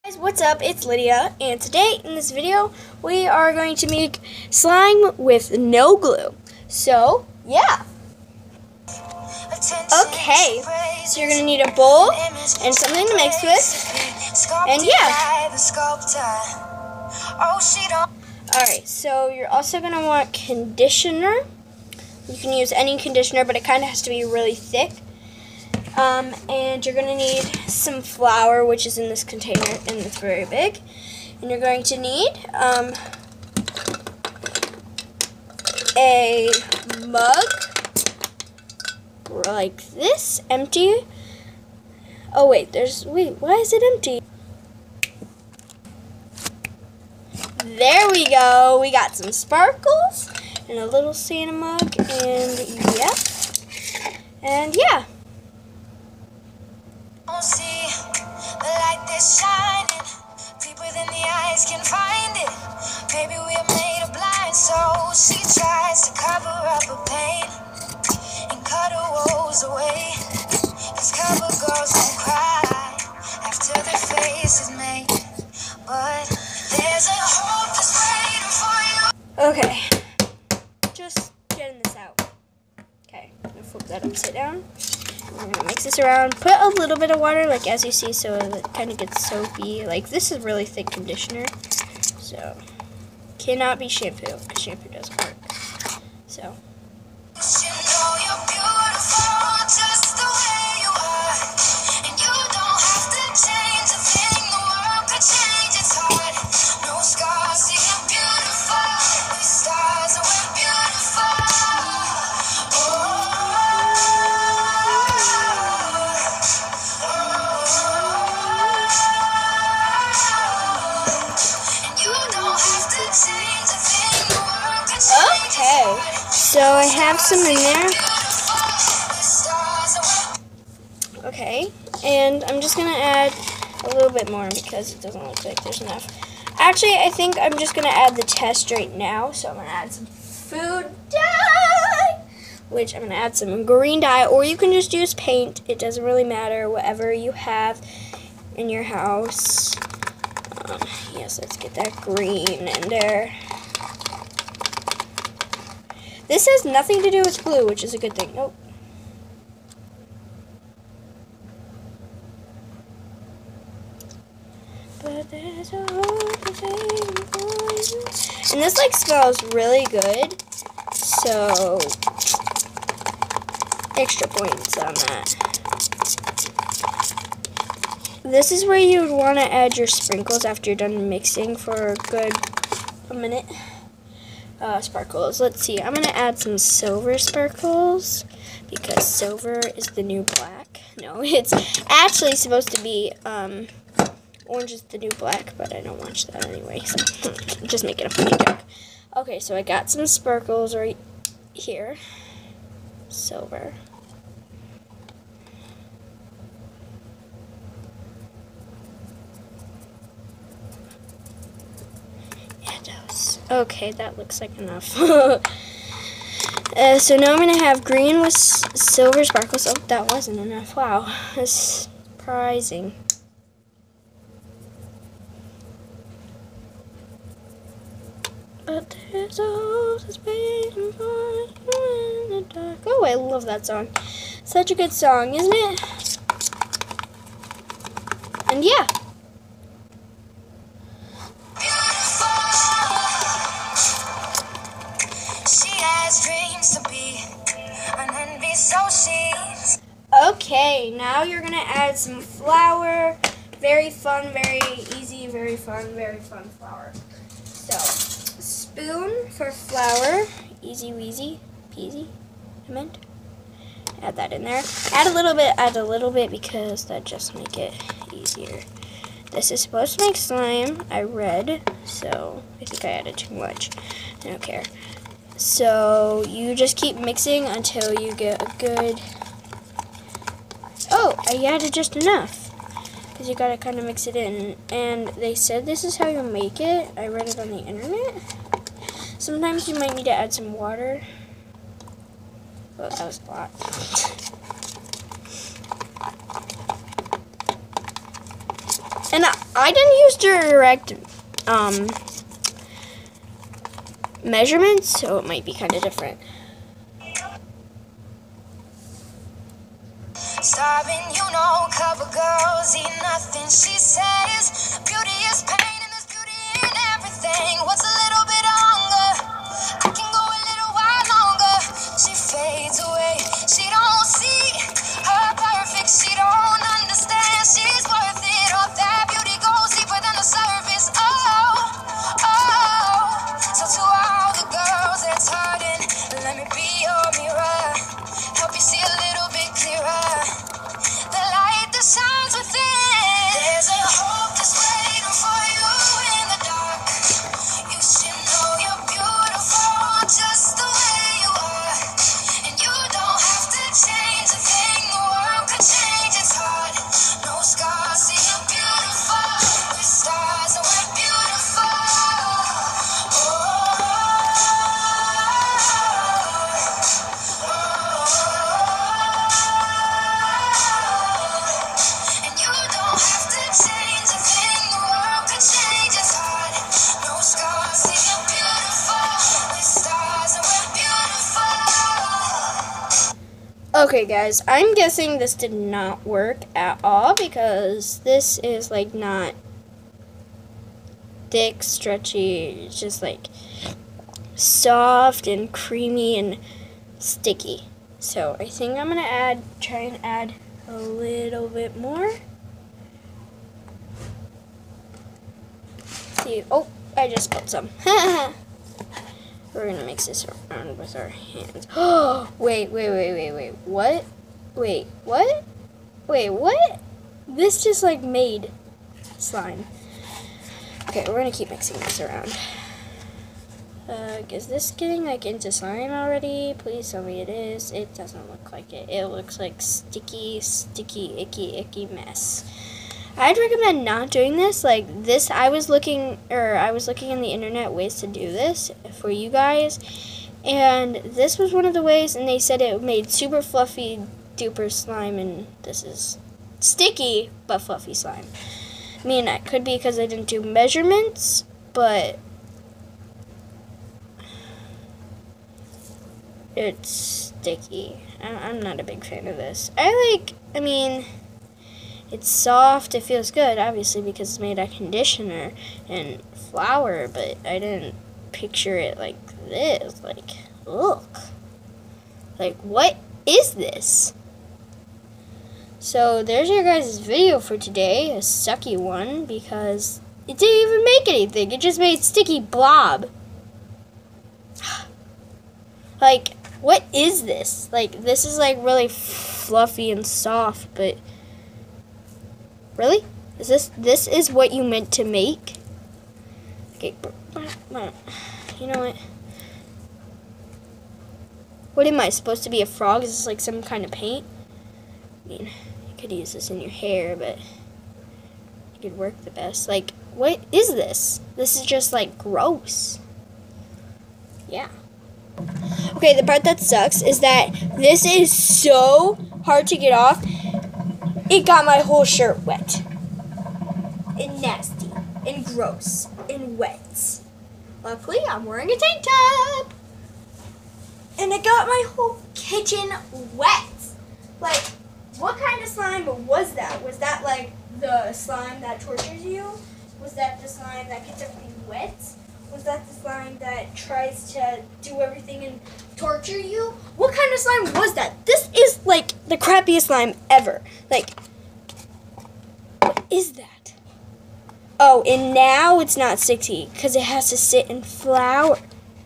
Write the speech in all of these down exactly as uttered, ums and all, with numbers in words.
Guys, what's up? It's Lydia, and today in this video we are going to make slime with no glue. So yeah. Okay, so you're gonna need a bowl and something to mix with, and yeah. Alright, so you're also gonna want conditioner. You can use any conditioner, but it kind of has to be really thick. Um, and you're going to need some flour, which is in this container, and it's very big. And you're going to need um, a mug, like this, empty. Oh wait, there's, wait, why is it empty? There we go, we got some sparkles, and a little Santa mug, and yeah, and yeah. See the light that's shining deeper than the eyes can find it. Maybe we are made of blind souls. She tries to cover up her pain and cut her woes away. Cause cover girls don't cry after their face is made. But there's a hope that's waiting for you. Okay, just getting this out. Okay, I'm gonna flip that upside down. I'm gonna mix this around, put a little bit of water, like as you see, so it kind of gets soapy. Like this is really thick conditioner, so cannot be shampoo, because shampoo doesn't work. So. Okay, so I have some in there. Okay, and I'm just going to add a little bit more because it doesn't look like there's enough. Actually, I think I'm just going to add the test right now. So I'm going to add some food dye, which I'm going to add some green dye, or you can just use paint. It doesn't really matter, whatever you have in your house. Um, yes, let's get that green in there. This has nothing to do with glue, which is a good thing. Nope. But there's a hope waiting for you. And this like smells really good, so extra points on that. This is where you would want to add your sprinkles after you're done mixing for a good a minute. Uh, sparkles. Let's see. I'm going to add some silver sparkles because silver is the new black. No, it's actually supposed to be um, orange is the new black, but I don't watch that anyway, so I'm just making a funny joke. Okay, so I got some sparkles right here. Silver. Okay, that looks like enough. uh, so now I'm going to have green with s silver sparkles. Oh, that wasn't enough. Wow, that's surprising. But there's a hope that's waiting for you in the dark. Oh, I love that song. Such a good song, isn't it? And yeah. Okay, now you're going to add some flour. Very fun, very easy, very fun, very fun flour. So, spoon for flour. Easy weasy, peasy, I meant. Add that in there. Add a little bit, add a little bit because that just make it easier. This is supposed to make slime, I read, so I think I added too much. I don't care. So, you just keep mixing until you get a good... Oh, I added just enough. Because you gotta kind of mix it in. And they said this is how you make it. I read it on the internet. Sometimes you might need to add some water. Oh, that was a lot. And I, I didn't use direct um, measurements, so it might be kind of different. Starving, you know, couple girls eat nothing. She says, beauty is pain and there's beauty in everything. What's a little bit longer? I can go a little while longer. She fades away. She don't see her perfect. She don't understand. She's worth it. All that beauty goes deeper than the surface. Oh, oh. So to all the girls that's hurting, let me be your mirror. Help you see a little bit clearer. The light that shines within. There's a hope that's waiting for you in the dark. You should know you're beautiful just the way you are. And you don't have to change a thing. The world could change its heart. No scars, see you're beautiful. We're stars and we're beautiful. Oh, oh, oh, oh. And you don't have to change a thing. The world could change its heart. No scars, see you're beautiful. We're stars and we're beautiful. Okay, guys, I'm guessing this did not work at all because this is like not thick, stretchy. It's just like soft and creamy and sticky. So I think I'm gonna add, try and add a little bit more. See, oh, I just spilled some. We're gonna mix this around with our hands. Oh, wait, wait, wait, wait, wait. What? Wait, what? Wait, what? This just like made slime. Okay, we're gonna keep mixing this around. Uh, is this getting like into slime already? Please tell me it is. It doesn't look like it. It looks like sticky, sticky, icky, icky mess. I'd recommend not doing this. Like this, I was looking, or I was looking on the internet ways to do this for you guys, and this was one of the ways. And they said it made super fluffy, duper slime, and this is sticky but fluffy slime. I mean, that could be because I didn't do measurements, but it's sticky. I'm not a big fan of this. I like. I mean. It's soft, it feels good, obviously, because it's made of conditioner and flour, but I didn't picture it like this. Like, look. Like, what is this? So, there's your guys' video for today, a sucky one, because it didn't even make anything. It just made sticky blob. Like, what is this? Like, this is, like, really fluffy and soft, but... Really? Is this this is what you meant to make? Okay, you know what? What am I supposed to be, a frog? Is this like some kind of paint? I mean, you could use this in your hair, but it could work the best. Like, what is this? This is just like gross. Yeah. Okay, the part that sucks is that this is so hard to get off. It got my whole shirt wet. And nasty. And gross. And wet. Luckily, I'm wearing a tank top. And it got my whole kitchen wet. Like, what kind of slime was that? Was that like the slime that tortures you? Was that the slime that gets everything wet? Was that the slime that tries to do everything and torture you? What kind of slime was that? This is like the crappiest slime ever. Like, what is that? Oh, and now it's not sticky because it has to sit in flour.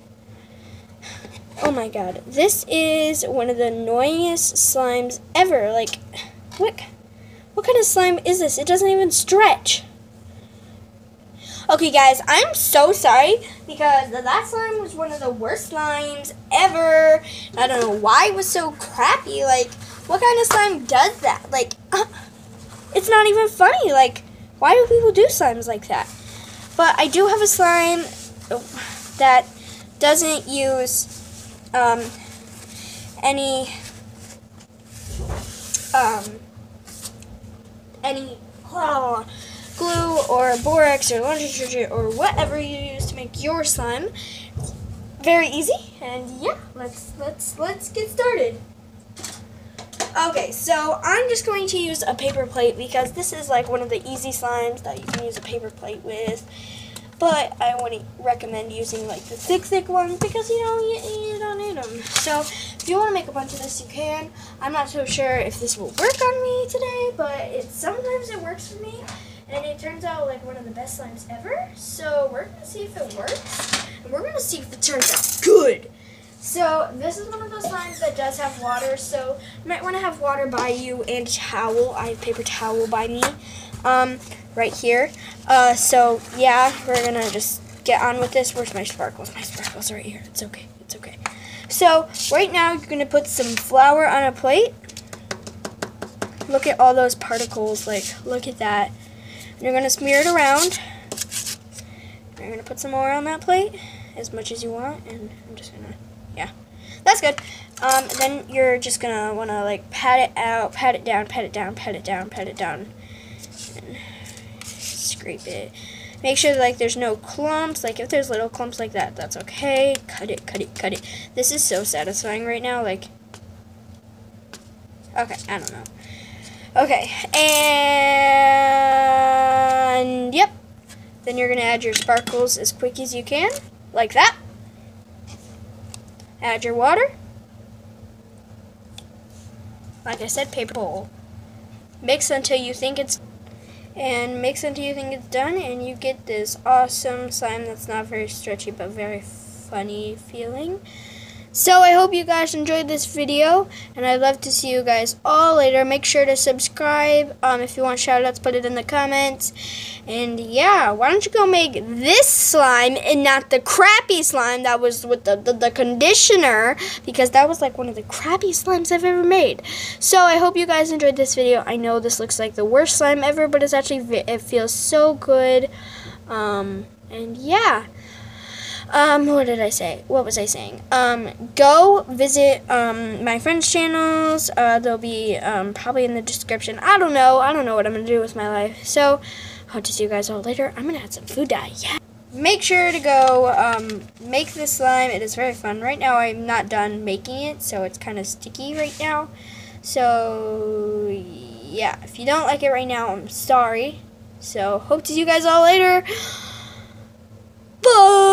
Oh my god. This is one of the annoyingest slimes ever. Like, what, what kind of slime is this? It doesn't even stretch. Okay, guys, I'm so sorry because that slime was one of the worst slimes ever. I don't know why it was so crappy. Like, what kind of slime does that? Like, uh, it's not even funny. Like, why do people do slimes like that? But I do have a slime that doesn't use um, any um, any. Oh, glue or borax or laundry detergent or whatever you use to make your slime. Very easy, and yeah, let's let's let's get started. Okay, so I'm just going to use a paper plate because this is like one of the easy slimes that you can use a paper plate with. But I wouldn't recommend using like the thick, thick ones because you know you, you don't need them. So if you want to make a bunch of this, you can. I'm not so sure if this will work on me today, but it sometimes it works for me, and it turns out like one of the best slimes ever. So we're gonna see if it works, and we're gonna see if it turns out good. So this is one of those slimes that does have water, so you might want to have water by you and a towel. I have paper towel by me, um, right here. Uh, so yeah, we're gonna just get on with this. Where's my sparkles? My sparkles are right here. It's okay. It's okay. So right now you're gonna put some flour on a plate. Look at all those particles. Like, look at that. And you're gonna smear it around. You're gonna put some more on that plate, as much as you want, and I'm just gonna. Yeah, that's good. Um, then you're just gonna wanna like pat it out, pat it down, pat it down, pat it down, pat it down, and scrape it. Make sure like there's no clumps. Like if there's little clumps like that, that's okay. Cut it, cut it, cut it. This is so satisfying right now. Like, okay, I don't know. Okay, and yep. Then you're gonna add your sparkles as quick as you can, like that. Add your water. Like I said, paper bowl. Mix until you think it's and mix until you think it's done, and you get this awesome slime that's not very stretchy but very funny feeling. So I hope you guys enjoyed this video, and I'd love to see you guys all later. Make sure to subscribe. Um, if you want shout outs, put it in the comments. And yeah, why don't you go make this slime and not the crappy slime that was with the, the, the conditioner, because that was like one of the crappy slimes I've ever made. So I hope you guys enjoyed this video. I know this looks like the worst slime ever, but it's actually, it feels so good. Um, and yeah. Um, what did I say? What was I saying? Um, go visit, um, my friends' channels. Uh, they'll be, um, probably in the description. I don't know. I don't know what I'm going to do with my life. So, hope to see you guys all later. I'm going to add some food dye. Yeah. Make sure to go, um, make this slime. It is very fun. Right now, I'm not done making it, so it's kind of sticky right now. So, yeah. If you don't like it right now, I'm sorry. So, hope to see you guys all later. Bye!